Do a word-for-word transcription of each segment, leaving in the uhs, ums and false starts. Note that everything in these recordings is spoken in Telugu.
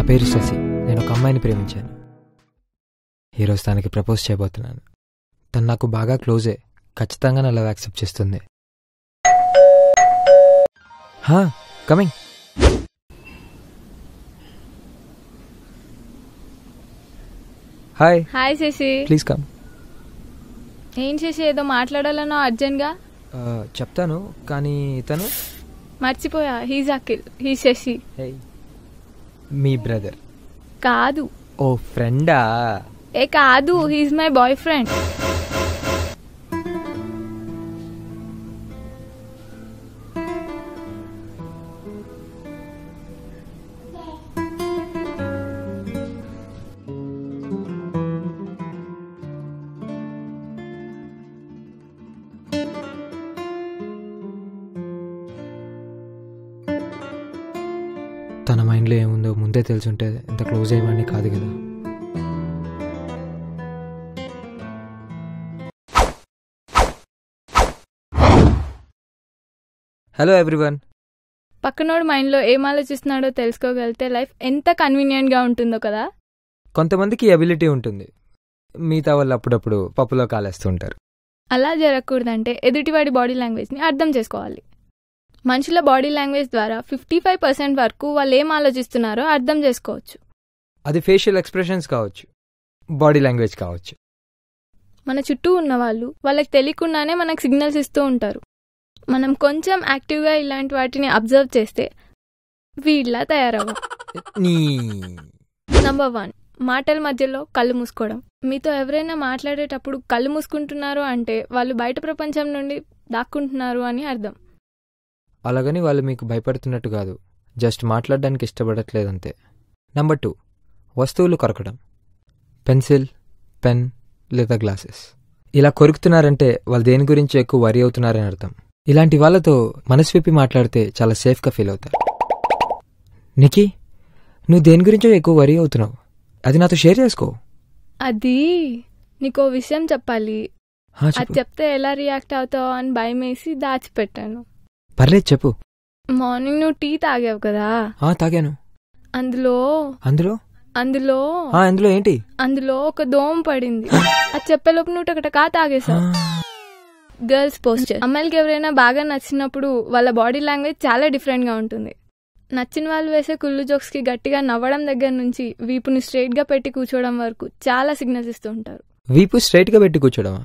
పేరు శశి. నేను ఒక అమ్మాయిని ప్రేమించాను. ఈరోజు తనకి ప్రపోజ్ చేయబోతున్నాను. తను నాకు బాగా క్లోజే. ఖచ్చితంగా నా లవ్ యాక్సెప్ట్ చేస్తుంది. హా, coming. Hi. Hi Shashi. Please come. ఏం శశి, ఏదో మాట్లాడాలన్నా అర్జెంట్గా? చెప్తాను, కానీ తను మర్చిపోయా. He's Akhil, he Shashi. మీ బ్రదర్ కాదు. ఓ ఫ్రెండా? ఏ కాదు, హీజ్ మై బాయ్ ఫ్రెండ్. తన మైండ్లో ఏముందో ముందే తెలుసుంటే ఇంత క్లోజ్ అయ్యేవాడిని కాదు కదా. Hello everyone. పక్కనోడు మైండ్లో ఏం ఆలోచిస్తున్నాడో తెలుసుకోగలిగితే లైఫ్ ఎంత కన్వీనియంట్గా ఉంటుందో కదా. కొంతమందికి ఎబిలిటీ ఉంటుంది, మిగతా వాళ్ళు అప్పుడప్పుడు పప్పులో కాలేస్తూ ఉంటారు. అలా జరగకూడదంటే ఎదుటివాడి బాడీ లాంగ్వేజ్ని అర్థం చేసుకోవాలి. మనుషుల బాడీ లాంగ్వేజ్ ద్వారా ఫిఫ్టీ ఫైవ్ పర్సెంట్ వరకు వాళ్ళు ఏం ఆలోచిస్తున్నారో అర్థం చేసుకోవచ్చు. అది ఫేషియల్ ఎక్స్ప్రెషన్స్ కావచ్చు, బాడీ లాంగ్వేజ్ కావచ్చు. మన చుట్టూ ఉన్న వాళ్ళు వాళ్ళకి తెలియకుండానే మనకు సిగ్నల్స్ ఇస్తూ ఉంటారు. మనం కొంచెం యాక్టివ్గా ఇలాంటి వాటిని అబ్జర్వ్ చేస్తే వీళ్ళ తయారవ్వం. నంబర్ వన్, మాటల మధ్యలో కళ్ళు మూసుకోవడం. మీతో ఎవరైనా మాట్లాడేటప్పుడు కళ్ళు మూసుకుంటున్నారు అంటే వాళ్ళు బయట ప్రపంచం నుండి దాక్కుంటున్నారు అని అర్థం. అలాగని వాళ్ళు మీకు భయపడుతున్నట్టు కాదు, జస్ట్ మాట్లాడడానికి ఇష్టపడట్లేదంతే. నంబర్ టూ, వస్తువులు కొరకడం. పెన్సిల్, పెన్ లేదా గ్లాసెస్. ఇలా కొరుకుతున్నారంటే వాళ్ళు దేని గురించి ఎక్కువ వరి అవుతున్నారని అర్థం. ఇలాంటి వాళ్ళతో మనసు విప్పి మాట్లాడితే చాలా సేఫ్గా ఫీల్ అవుతారు. నికీ, నువ్వు దేని గురించో ఎక్కువ వరి అవుతున్నావు, అది నాతో షేర్ చేసుకో. అది నీకో విషయం చెప్పాలి, అది చెప్తే ఎలా రియాక్ట్ అవుతావు అని భయం వేసి దాచిపెట్టాను. పర్లేదు చెప్పు. మార్నింగ్ నువ్వు టీ తాగావు కదా? తాగాను. అందులో అందులో అందులో అందులో ఏంటి? అందులో ఒక దోమ పడింది. అది చెప్పేలోపు నువ్వు టకటకా తాగేసావు. Girls posture. అమ్మాయిలకి ఎవరైనా బాగా నచ్చినప్పుడు వాళ్ళ బాడీ లాంగ్వేజ్ చాలా డిఫరెంట్గా ఉంటుంది. నచ్చిన వాళ్ళు వేసే కుళ్ళు జోక్స్కి గట్టిగా నవ్వడం దగ్గర నుంచి వీపుని స్ట్రైట్గా పెట్టి కూర్చోవడం వరకు చాలా సిగ్నల్స్ ఇస్తూ ఉంటారు. వీపు స్ట్రైట్గా పెట్టి కూర్చోవడమా?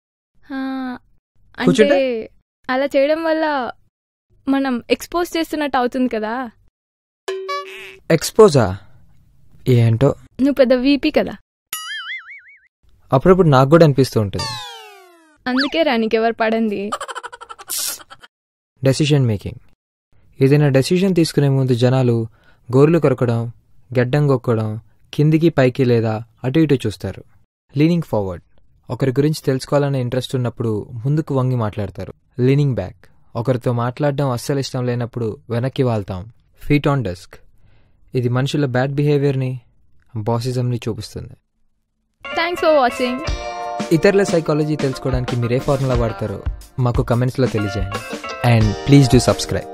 అంటే అలా చేయడం వల్ల మనం ఎక్స్పోజ్ చేస్తున్నట్టు అవుతుంది కదా. ఎక్స్పోజా? ఏంటో, నువ్వు పెద్ద వీపీ కదా. అప్పుడప్పుడు నాకు కూడా అనిపిస్తూ ఉంటుంది. అందుకే రా నీకెవరు పడంది. Decision making. ఏదైనా డెసిషన్ తీసుకునే ముందు జనాలు గోర్లు కొరకడం, గెడ్డం కొక్కడం, కిందికి పైకి లేదా అటు ఇటు చూస్తారు. Leaning forward. ఒకరి గురించి తెలుసుకోవాలనే ఇంట్రెస్ట్ ఉన్నప్పుడు ముందుకు వంగి మాట్లాడతారు. Leaning back. ఒకరితో మాట్లాడడం అస్సలు ఇష్టం లేనప్పుడు వెనక్కి వాళ్తాం. Feet on desk. ఇది మనుషుల బ్యాడ్ బిహేవియర్ని, బాసిజంని చూపిస్తుంది. Thanks for watching. ఇతరుల సైకాలజీ తెలుసుకోవడానికి మీరే ఫార్ములా వాడతారో మాకు కమెంట్స్లో తెలియజేయండి. And please do subscribe.